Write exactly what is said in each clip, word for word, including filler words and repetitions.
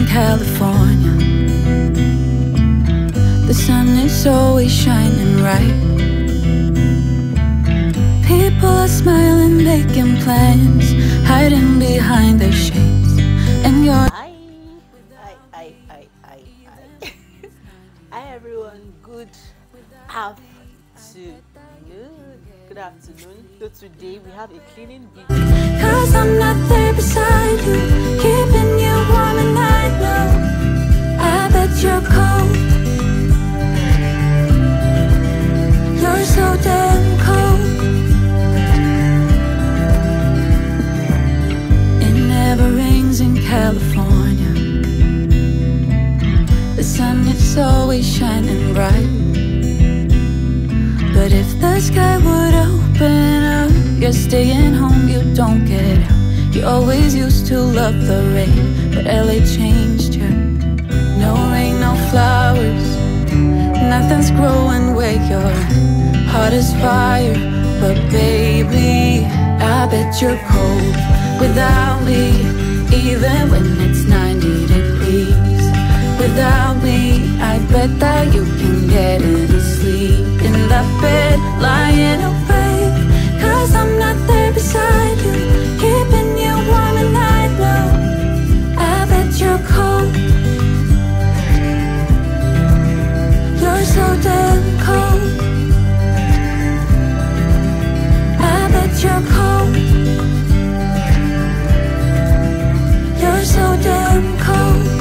California. The sun is always shining bright. People are smiling, making plans, hiding behind their shades. And you're Hi, hi, hi, hi, hi, hi. Hi everyone, good afternoon. Good afternoon. So today we have a cleaning video. Cause I'm not there beside you, keeping you warm and I know I bet you're cold. You're so damn cold. It never rains in California. The sun is always shining bright. But if the sky would open up, you're staying home, you don't get out. You always used to love the rain, but L A changed you. No rain, no flowers, nothing's growing where your heart is fire. But baby, I bet you're cold without me, even when it's ninety degrees. Without me, I bet that you can get any sleep in that bed, lying awake. Cause I'm not there beside you, keeping you warm and I know I bet you're cold. You're so damn cold. I bet you're cold. You're so damn cold.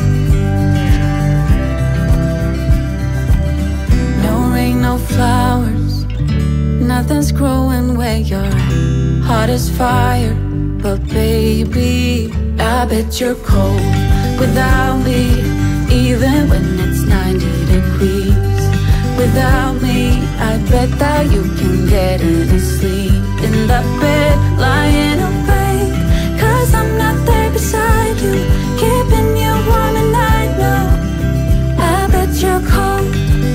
No flowers, nothing's growing where your heart is fire. But baby, I bet you're cold without me, even when it's ninety degrees. Without me, I bet that you can get any sleep in that bed, lying awake. Cause I'm not there beside you, keeping you warm and I know I bet you're cold.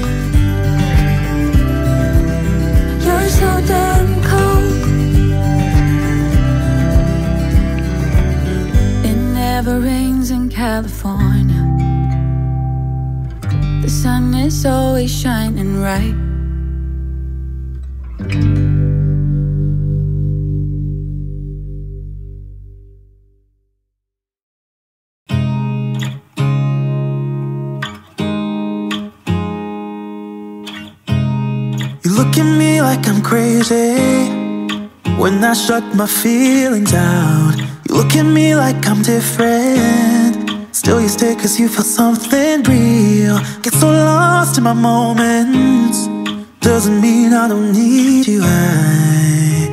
You're so damn cold. It never rains in California. The sun is always shining right. You look at me like I'm crazy when I shut my feelings out. You look at me like I'm different, still you stay cause you feel something real. Get so lost in my moments, doesn't mean I don't need you. I,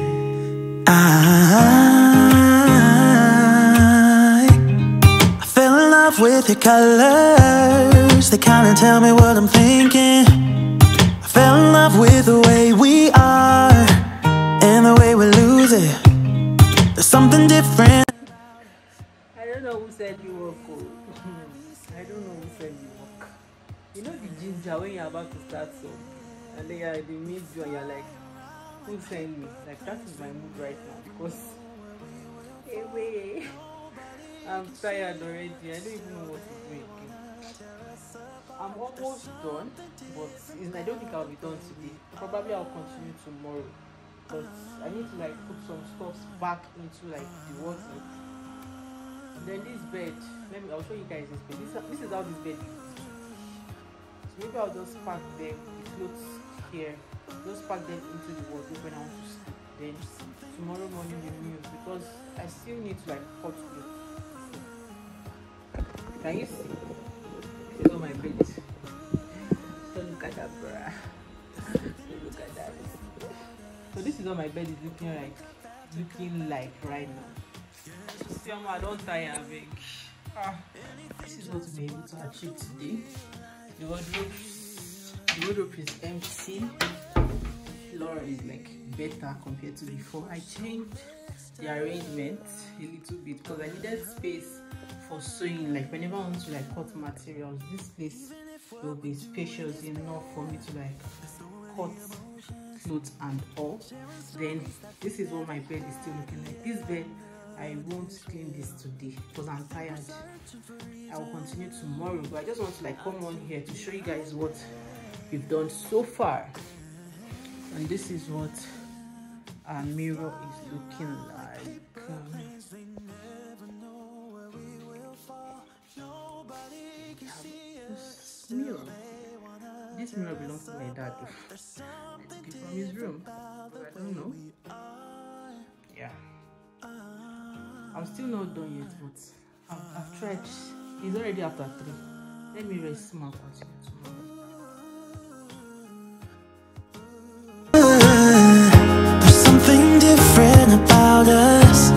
I, I fell in love with your colors, they kinda tell me what I'm thinking. I fell in love with the way we are and the way we lose it. There's something different. I don't know who said you were cold. I don't know who said you were. You know the ginger when you're about to start so, and then you're the mid you and you're like, who sent me? Like that is my mood right now because hey wait, I'm tired already. I don't even know what to do again. I'm almost done, but I don't think I'll be done today. Probably I'll continue tomorrow, but I need to like put some stuff back into like the wardrobe. Then this bed, let me, I'll show you guys this bed. This, this is how this bed is. So maybe I'll just pack them, the clothes here, just pack them into the wardrobe when I want to sleep. Then tomorrow morning we move because I still need to like hot clothes. Can you see? This is all my bed. Don't look at that, bruh. Don't look at that. So this is what my bed is looking like, looking like right now. See, I don't tire, big. Ah, this is what we're able to achieve today. The wardrobe, the wardrobe is empty. Floor is like better compared to before. I changed the arrangement a little bit because I needed space for sewing. Like whenever I want to like cut materials, this place will be spacious enough for me to like cut clothes and all. Then this is what my bed is still looking like. This bed I won't clean this today because I'm tired. I will continue tomorrow, but I just want to like come on here to show you guys what we've done so far. And this is what our mirror is looking like. Um, this mirror. This mirror belongs to my dad. I took it from his room. I don't know. Yeah. I'm still not done yet, but I've, I've tried. It's already after three. Let me rest small continue tomorrow. There's something different about us.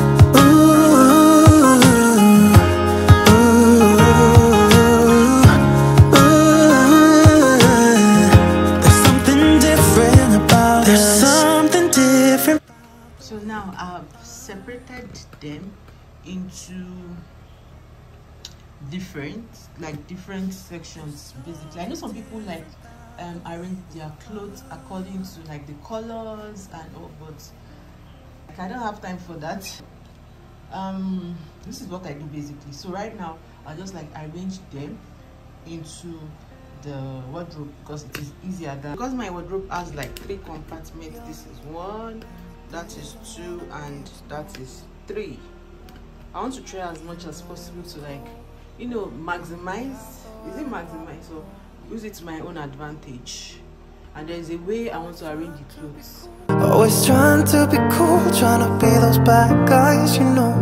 So now I've separated them into different, like different sections basically. I know some people like um, arrange their clothes according to like the colors and all, but like, I don't have time for that. Um, this is what I do basically. So right now I just like arrange them into the wardrobe because it is easier than, because my wardrobe has like three compartments. This is one, that is two, and that is three. I want to try as much as possible to like, you know, maximize. Is it maximize or use it to my own advantage? And there is a way I want to arrange the clothes. Always trying to be cool, trying to be those bad guys, you know.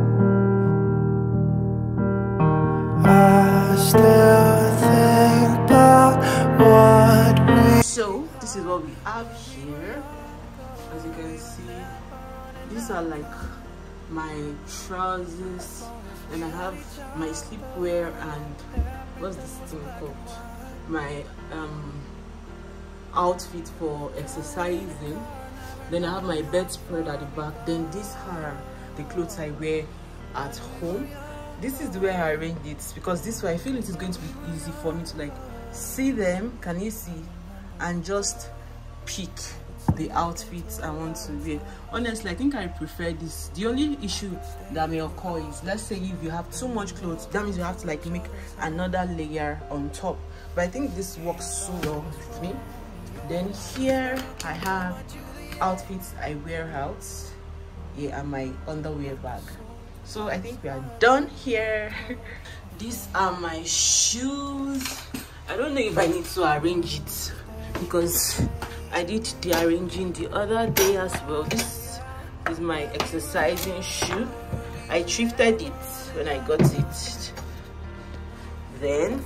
I still think about what we. So this is what we have here. As you can see, these are like my trousers, and I have my sleepwear and what's this thing called? My um outfit for exercising. Then I have my bedspread at the back. Then these are the clothes I wear at home. This is the way I arrange it because this way I feel it is going to be easy for me to like see them. Can you see? And just pick the outfits I want to wear. Honestly, I think I prefer this. The only issue that may occur is, let's say if you have too much clothes, that means you have to like make another layer on top. But I think this works so well with me. Then here I have outfits I wear out. Yeah, and my underwear bag. So I think we are done here. These are my shoes. I don't know if I need to arrange it because I did the arranging the other day as well. This is my exercising shoe. I thrifted it when I got it. Then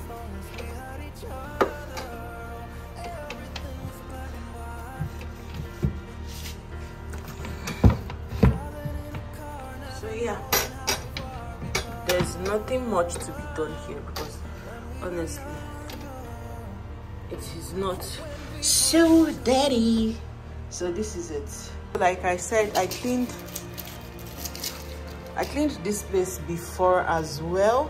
so yeah, there's nothing much to be done here because honestly it is not so dirty. So this is it. Like I said, I cleaned I cleaned this place before as well.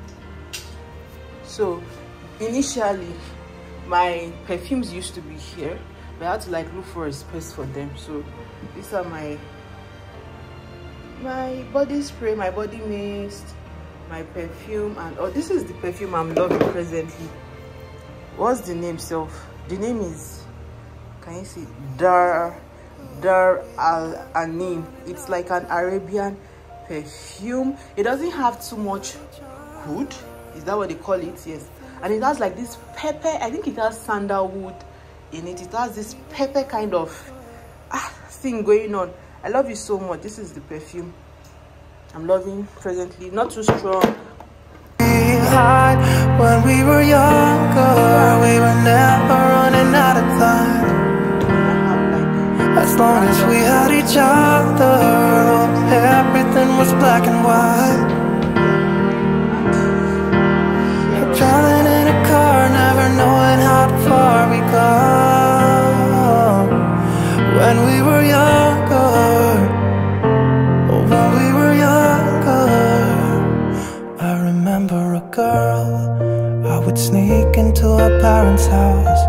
So initially my perfumes used to be here, but I had to like look for a space for them. So these are my my body spray, my body mist, my perfume, and oh, this is the perfume I'm loving presently. What's the name self? The name is, can you see, Dar Dar Al Anim. It's like an Arabian perfume. It doesn't have too much wood. Is that what they call it? Yes. And it has like this pepper. I think it has sandalwood in it. It has this pepper kind of ah, thing going on. I love it so much. This is the perfume I'm loving presently. Not too strong. When we were younger, we were never running out of time. As long as we had each other, everything was black and white. Driving in a car, never knowing how far we go. When we were younger, when we were younger, I remember a girl. I would sneak into her parents' house.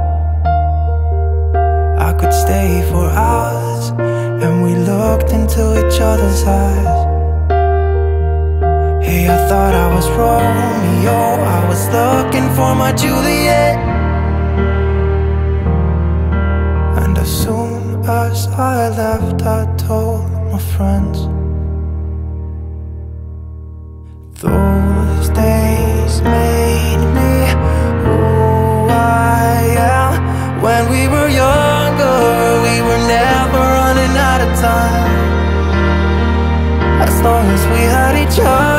I could stay for hours, and we looked into each other's eyes. thought I was Romeo, I was looking for my Juliet. And as soon as I left, I told my friends. Those days made me who I am. When we were younger, we were never running out of time. As long as we had each other,